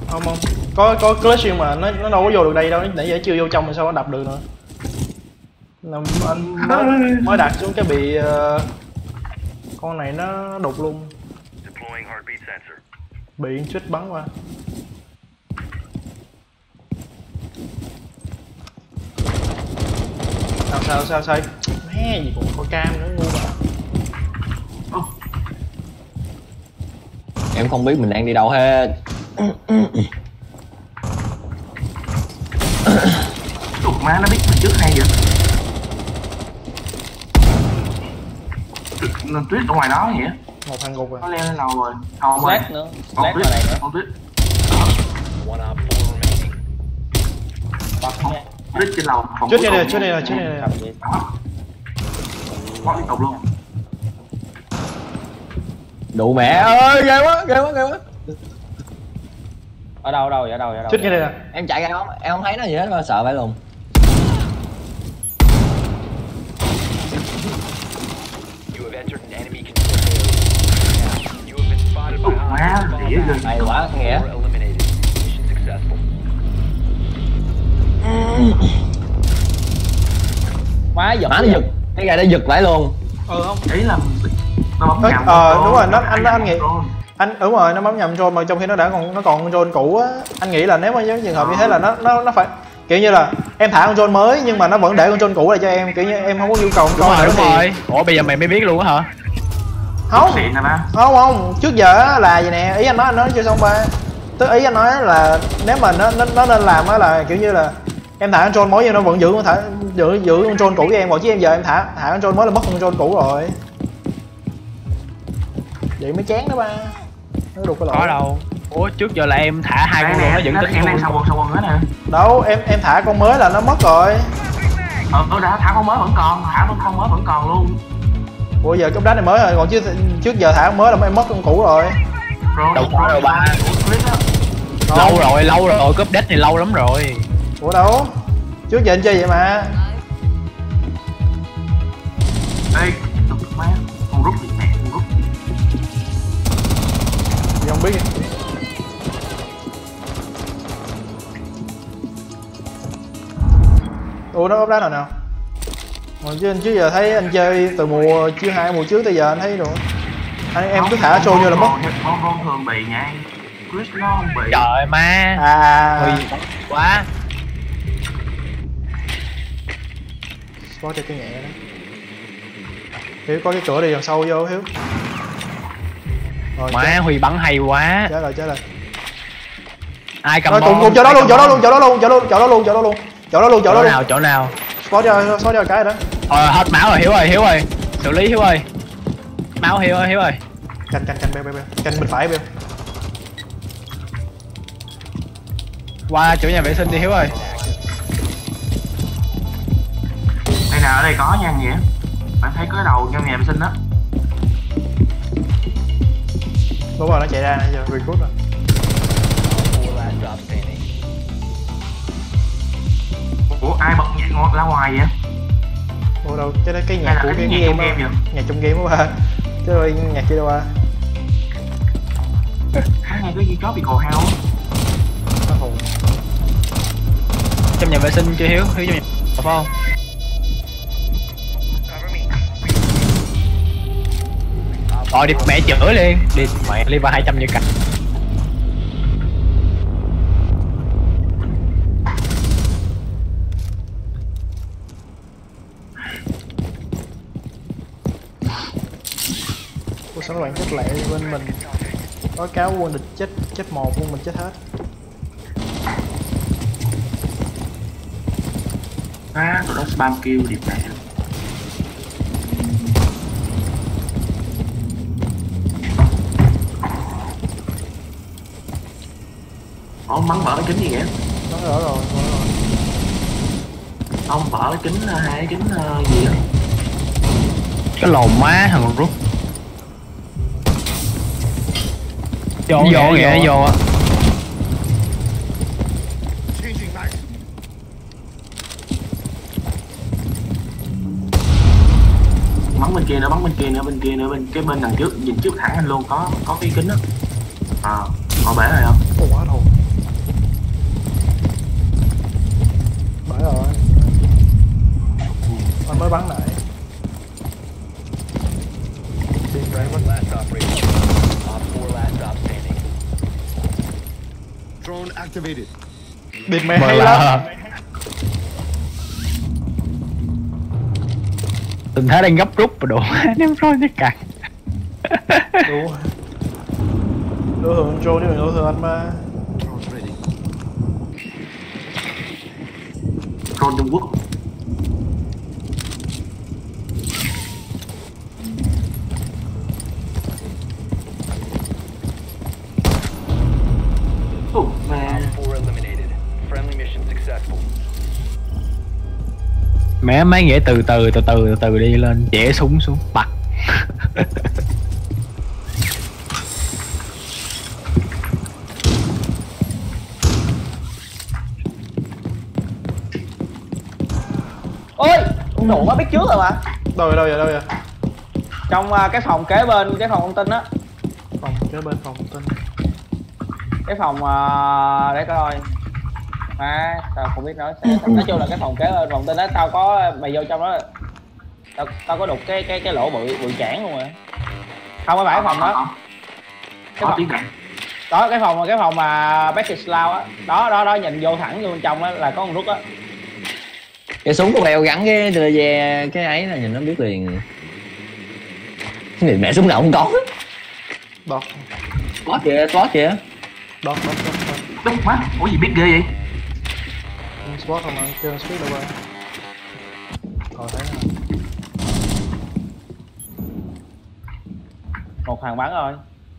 Không không, có clutch nhưng mà nó đâu có vô được đây đâu, nãy giờ chưa vô trong mà sao nó đập được nữa. Anh mới đặt xuống cái bị con này nó đục luôn. Bị switch bắn qua. Sao mẹ gì cũng có cam nữa ngu mà. Em không biết mình đang đi đâu hết. Tụt má nó biết mình trước hay vậy. Tuyết ở ngoài đó vậy. Một thằng gục rồi. Nó leo lên lầu rồi. Không Slash nữa. Slash vào đây nữa. Con Tuyết. Tuyết trên lầu. Trước đây nè. Bóp liên tục luôn. Đủ mẹ ơi, ghê quá. Ở đâu vậy? Trước đây nè. Em chạy ra không? Em không thấy nó gì hết mà sợ phải luôn. Má, dễ ghê. Hay quá, Nghĩa. Má giật. Má nó giật. Cái gà nó giật lại luôn. Không. Ý là nó bấm nhầm. Đúng rồi, anh nghĩ anh đúng rồi, nó bấm nhầm control mà trong khi nó còn control cũ á. Anh nghĩ là nếu mà trường hợp như thế là nó phải kiểu như là em thả control mới nhưng mà nó vẫn để control cũ lại cho em, kiểu như em không có yêu cầu con nữa thì. Rồi. Ủa bây giờ mày mới biết luôn á hả? Không, trước giờ là vậy nè, ý anh nói chưa xong ba. Tức ý anh nói là nếu mà nó nên làm á là kiểu như là em thả control mới nhưng nó vẫn giữ control cũ cho em, còn chứ em giờ em thả control mới là mất control cũ rồi. Vậy mới chán đó ba. Nó đục cái lỗ. Có đâu. Ủa trước giờ là em thả hai con rồi nó vẫn tính em đang sau quần nữa nè. Đâu, em thả con mới là nó mất rồi. Đã thả con mới vẫn còn, thả con mới vẫn còn luôn. Ủa giờ cái đá này mới rồi, còn chứ trước giờ thả con mới là em mất con cũ rồi. Đâu có đâu ba. Lâu rồi, cúp deck thì lâu lắm rồi. Ủa đâu? Trước giờ anh chơi vậy mà. Ê, má, con rút gì mẹ, con rút gì? Gì không biết. Ủa nó ốp đá nào? Còn chứ anh trước giờ thấy anh chơi từ mùa trước tới giờ anh thấy rồi. Em cứ thả trôi như là mất. Con thường bị nha. Chris nó không bị. Trời má. Quá. Có cho cái nhẹ đó. Hiếu có cái cửa đi đằng sau vô Hiếu. Rồi, Má Huy bắn hay quá. Chết rồi. Ai cầm rồi cùng chỗ đó luôn. Chỗ nào? Spot cho cái đó. Hết máu rồi Hiếu ơi. Xử lý Hiếu ơi. Máu Hiếu ơi. Canh beo. Canh bên phải beo. Qua chỗ nhà vệ sinh đi Hiếu ơi. Đây nào, ở đây có nha vậy. Bạn thấy có cái đầu trong nhà vệ sinh đó. Đúng rồi, nó chạy ra nãy giờ recruit rồi. Ủa ai bật nhạc ngọt ra ngoài vậy? Ủa đâu, cái nhạc của cái game đó. Nhạc trong game đó ba. Chứ rồi nhạc kia đâu ba. Nghe cái gì có bị cồ hao. Trong nhà vệ sinh chưa Hiếu trong nhà phải không? Rồi đi mẹ chửi liền. Đi mẹ đi vào 200 như cạnh. Ủa sao các bạn chết lẹ bên mình. Có cáo quân địch chết một, quân mình chết hết. Tụi nó spam kill điệp này. Ông bắn vỡ cái kính gì vậy? Nó rõ rồi. Ông vỡ cái kính, hai cái kính gì á? Cái lồn má thằng rút. Vô á. Bắn bên kia nữa, bên cái bên đằng trước, nhìn trước thẳng anh luôn, có cái kính đó. Có bể rồi không? Quá thôi. drone activated. Địt mẹ hay lắm. Tình thế đang gấp rút và đổ ném rồi chứ cạn. Đúng. Đổ thừa drone chứ đừng đổ thừa anh mà. Drone ready. Drone Trung Quốc. Man. Mẹ mấy nghĩa từ từ đi lên, chẻ súng xuống bật. Ôi ông nổ quá biết trước rồi mà. Đâu vậy? Trong cái phòng kế bên cái phòng thông tin á. Phòng kế bên phòng tin. Cái phòng để coi. Tao không biết nói nói chung là cái phòng kế bên phòng tin đó. Tao có mày vô trong đó. Tao có đục cái lỗ bự chản luôn rồi. Không phải phòng đó. Cái phòng đó, cái phòng mà Package Lounge á. Đó nhìn vô thẳng vô bên trong á là có con rút á. Cái súng của bèo gắn cái về cái ấy là nhìn nó biết liền. Cái mẹ súng nào không có. Đọt. Spot kìa. Đọt. Đúng quá, ủa gì biết ghê vậy? Spot không mà chưa spot đâu qua. Còn thấy nè. Một thằng bắn rồi.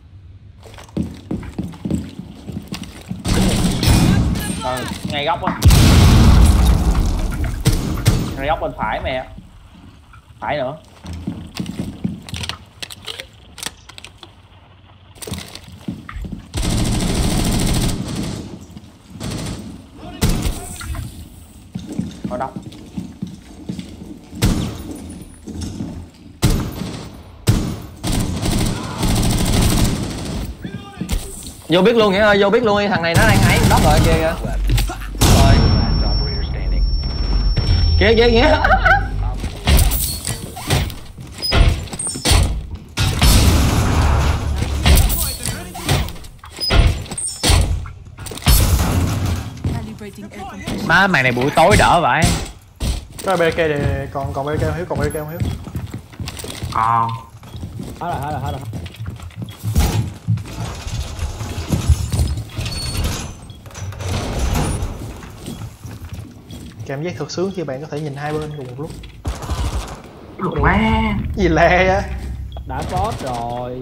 Rồi, ngay góc á. Ngay góc bên phải mẹ. Phải nữa. Ở đâu? Vô biết luôn nghĩa ơi, vô biết luôn, thằng này nó đang hái đốc rồi kìa kìa. Rồi. Kìa nghĩa. Má mày này buổi tối đỡ vậy. Cái BK thì còn BK không Hiếu, còn BK không Hiếu? Hết rồi. Cảm giác thật sướng khi bạn có thể nhìn hai bên cùng một lúc. Lục má. Gì lẹ á? Đã spot rồi.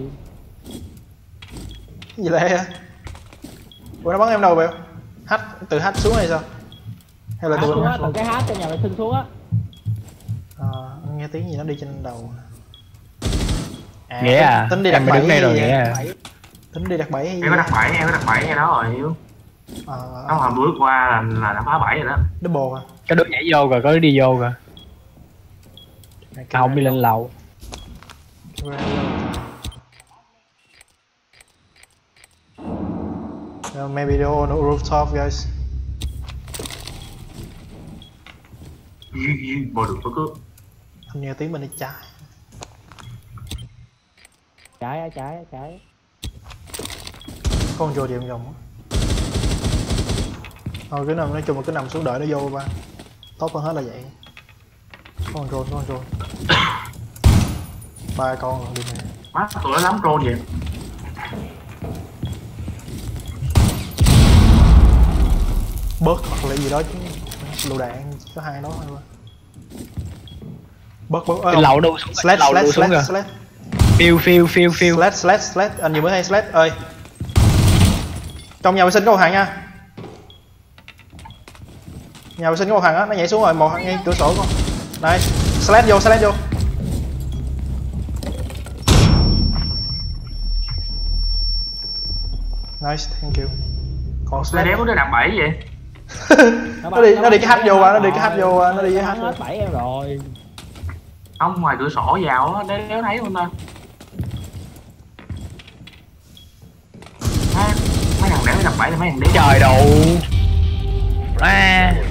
Gì lẹ á? Ủa nó bắn em đâu vậy? Hack từ hack xuống hay sao? Hay là từ bên từ cái hát trên nhà vệ sinh xuống á. Nghe tiếng gì nó đi trên đầu. Nghĩa à? Tính đi đặt em đứng đây rồi nghĩa à? Tính đi đặt bẫy hay gì? Em có đặt bẫy ngay đó rồi Hiếu. Nó hồi bước qua là đã phá bẫy rồi đó. Double à? Có đứa nhảy vô rồi, có đứa đi vô rồi. Không đi lên lầu. Maybe they're on the rooftop, guys. Bò được có cướp. Anh nghe tiếng bên đây trái. Trái. Con rô điện vòng á. Thôi cứ nằm, nói chung là cứ nằm xuống đợi nó vô ba. Tốt hơn hết là vậy. Con rô. 3 con rồi đi nè. Má tụi nó lắm drone vậy. Bớt hoặc là gì đó chứ. Lựu đạn chỉ có 2 đó thôi ba. Bớt. Lầu đâu xuống. Slash. Phiêu. Slash. Anh vừa mới hay slash ơi. Trong nhà vệ sinh có một thằng nha. Nhà vệ sinh có một thằng á, nó nhảy xuống rồi, một thằng ngay cửa sổ con. Này, slash vô. Nice, thank you. Còn slash đéo có đứa đặt bẫy vậy. nó đi cái hack vô, nó đi với hack. Hết 7 em rồi. Không, ngoài cửa sổ vào á, đéo thấy không ta. Mấy thằng đéo đặt bẫy là mấy thằng đéo. Trời đủ. Ra.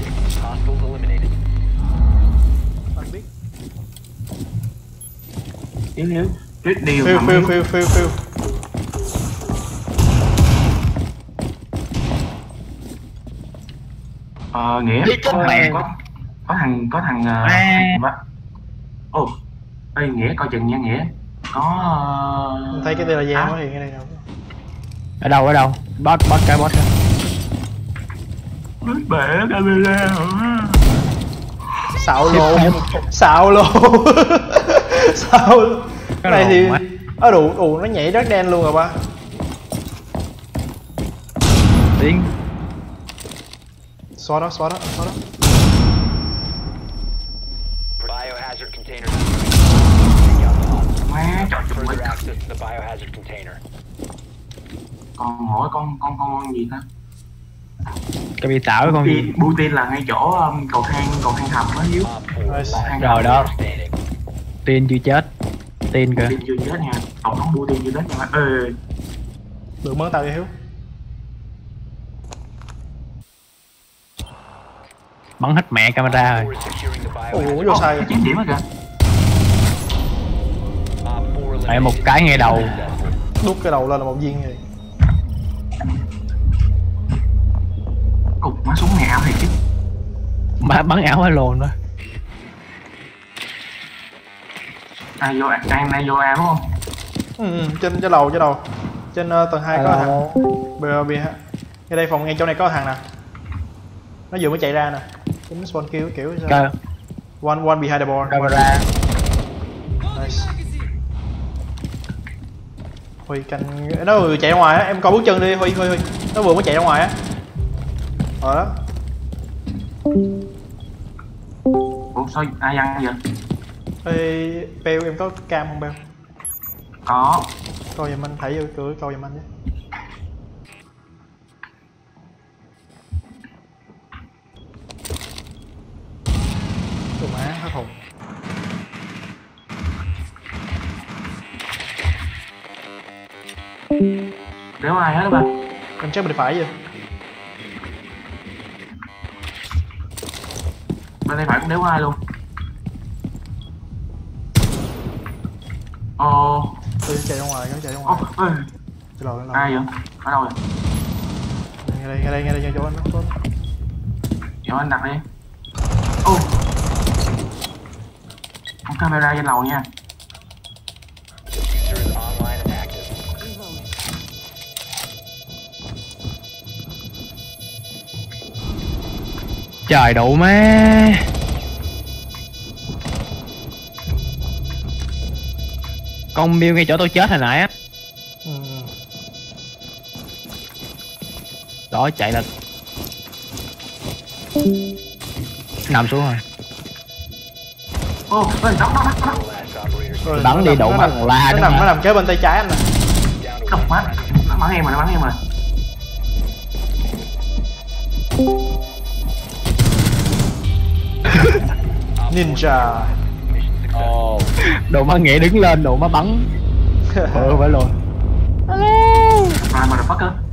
Hiếu. Tuyết điều. Phiêu. Nghĩa Đi chết mẹ. có thằng ồ ê Nghĩa coi chừng nha Nghĩa có Thấy cái đây là giam thì cái này đâu. Ở đâu bot cái bot kìa. bể camera Xạo lô xạo lô xạo cái này thì đủ nó nhảy rất đen luôn rồi ba. Tiến Xóa đó. Biohazard container. má trời Further ơi access to the biohazard container. con hỏi con gì ta cái bị tảo con gì Putin là ngay chỗ cầu thang hầm á Hiếu. Op 4 Nice. last Rồi đó. operator standing. Tiên chưa chết. Tiên kìa. Putin chưa chết nha, tổng thống Putin chưa chết nha. Được mớ tao cho Hiếu. Bắn hết mẹ camera rồi. Op 4 is securing the Ủa biohazard. vô sai. 9 điểm á kìa. Op 4 Mẹ một cái ngay đầu. Đút cái đầu lên là một viên rồi. Cục má súng này ảo thiệt chứ. Mà bắn ảo hay lồn đó. Ai vô A đúng không? Trên lầu trên tầng 2 có thằng BB ha. Ngay đây phòng ngay chỗ này có thằng nè, nó vừa mới chạy ra nè, tính spawn kiểu sao. Cơ One behind the board. camera. Nice. Huy canh nó vừa chạy ra ngoài á, em coi bước chân đi Huy nó vừa mới chạy ra ngoài á. Rồi đó. Ủa sao ai ăn vậy? Ê, Beo em có cam không Beo? Có. Coi giùm anh, thảy vô cửa coi giùm anh chứ. Đồ má hết hồn. Đéo ai hết đó ba. Em check bên phải vậy. Bên tay phải cũng đéo ai luôn. Tôi chạy ra ngoài, chạy ra Ê, ngoài. Rồi. ai vậy? Ở đâu rồi? Ngay đây chỗ anh nó. Chỗ anh đặt đi. Con camera trên lầu nha. Diffuser is online and active. Trời đủ má. Con Miêu ngay chỗ tôi chết hồi nãy á. Đó chạy lên. Nằm xuống rồi. Đóng. Last operator Rồi, Bắn đi đụng mặt la nữa nó mà. nằm kế bên tay trái anh nè. down to Độc má. Nó bắn em rồi. Ninja. mission success. Đồ má nghĩa đứng lên, đồ má bắn. Phải luôn. Mà motherfucker.